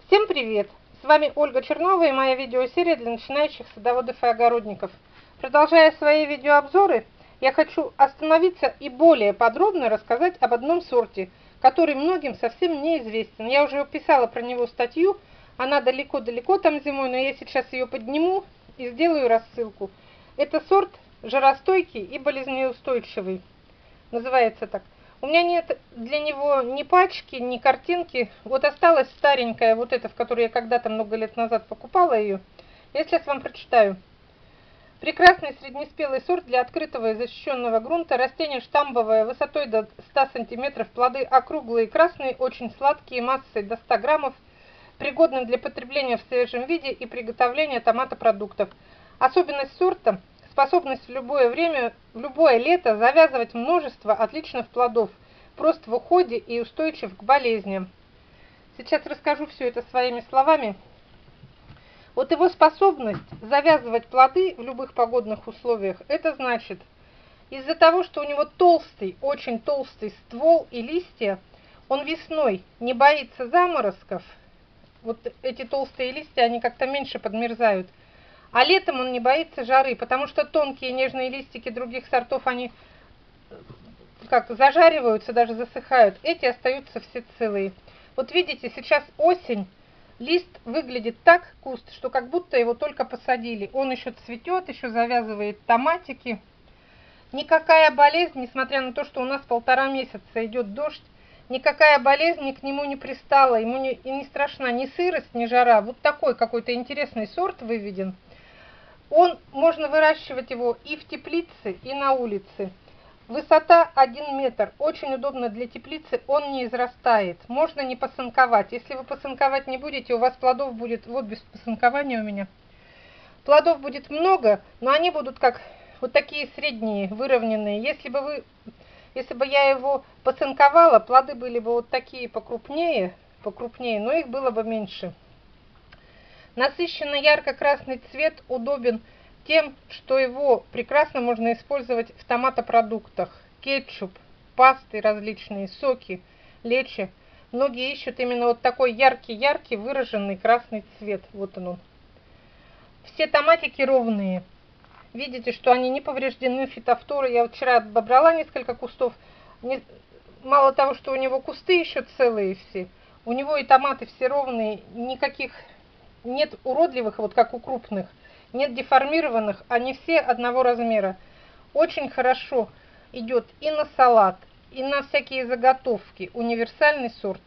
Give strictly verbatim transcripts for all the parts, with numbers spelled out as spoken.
Всем привет! С вами Ольга Чернова и моя видеосерия для начинающих садоводов и огородников. Продолжая свои видеообзоры, я хочу остановиться и более подробно рассказать об одном сорте, который многим совсем неизвестен. Я уже писала про него статью, она далеко-далеко там зимой, но я сейчас ее подниму и сделаю рассылку. Это сорт жаростойкий и болезнеустойчивый, называется так. У меня нет для него ни пачки, ни картинки. Вот осталась старенькая, вот эта, в которой я когда-то много лет назад покупала ее. Я сейчас вам прочитаю. Прекрасный среднеспелый сорт для открытого и защищенного грунта. Растение штамбовое, высотой до ста сантиметров. Плоды округлые, красные, очень сладкие, массой до ста граммов. Пригодны для потребления в свежем виде и приготовления томатопродуктов. Особенность сорта – способность в любое время, в любое лето завязывать множество отличных плодов, прост в уходе и устойчив к болезням. Сейчас расскажу все это своими словами. Вот его способность завязывать плоды в любых погодных условиях, это значит, из-за того, что у него толстый, очень толстый ствол и листья, он весной не боится заморозков. Вот эти толстые листья, они как-то меньше подмерзают. А летом он не боится жары, потому что тонкие нежные листики других сортов, они как-то зажариваются, даже засыхают. Эти остаются все целые. Вот видите, сейчас осень, лист выглядит так, куст, что как будто его только посадили. Он еще цветет, еще завязывает томатики. Никакая болезнь, несмотря на то, что у нас полтора месяца идет дождь, никакая болезнь к нему не пристала, ему не, и не страшна ни сырость, ни жара. Вот такой какой-то интересный сорт выведен. Он, можно выращивать его и в теплице, и на улице. Высота один метр. Очень удобно для теплицы, он не израстает. Можно не посынковать. Если вы посынковать не будете, у вас плодов будет, вот без посынкования у меня. Плодов будет много, но они будут как вот такие средние, выровненные. Если бы вы, если бы я его посынковала, плоды были бы вот такие покрупнее, покрупнее, но их было бы меньше. Насыщенный ярко-красный цвет удобен тем, что его прекрасно можно использовать в томатопродуктах. Кетчуп, пасты различные, соки, лечо. Многие ищут именно вот такой яркий-яркий выраженный красный цвет. Вот он. Все томатики ровные. Видите, что они не повреждены фитофторой. Я вчера обобрала несколько кустов. Мало того, что у него кусты еще целые все, у него и томаты все ровные, никаких... Нет уродливых, вот как у крупных, нет деформированных, они все одного размера. Очень хорошо идет и на салат, и на всякие заготовки. Универсальный сорт.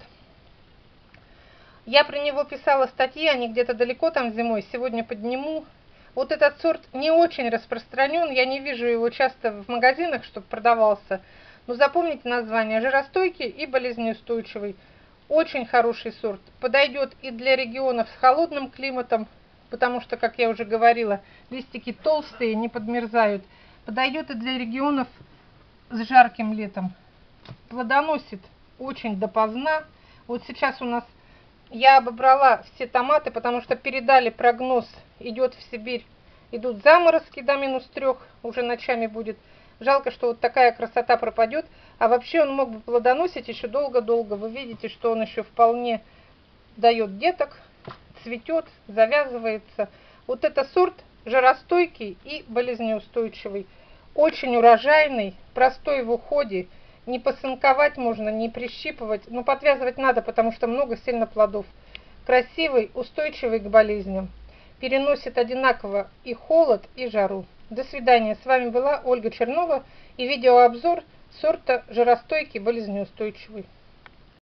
Я про него писала статьи, они где-то далеко там зимой, сегодня подниму. Вот этот сорт не очень распространен, я не вижу его часто в магазинах, чтобы продавался. Но запомните название: жаростойкий и болезнеустойчивый. Очень хороший сорт. Подойдет и для регионов с холодным климатом, потому что, как я уже говорила, листики толстые, не подмерзают. Подойдет и для регионов с жарким летом. Плодоносит очень допоздна. Вот сейчас у нас я обобрала все томаты, потому что передали прогноз, идет в Сибирь, идут заморозки до минус трех, уже ночами будет. Жалко, что вот такая красота пропадет. А вообще он мог бы плодоносить еще долго-долго. Вы видите, что он еще вполне дает деток, цветет, завязывается. Вот это сорт жаростойкий и болезнеустойчивый. Очень урожайный, простой в уходе. Не посынковать можно, не прищипывать. Но подвязывать надо, потому что много сильно плодов. Красивый, устойчивый к болезням. Переносит одинаково и холод, и жару. До свидания. С вами была Ольга Чернова и видеообзор сорта жаростойкий болезнеустойчивый.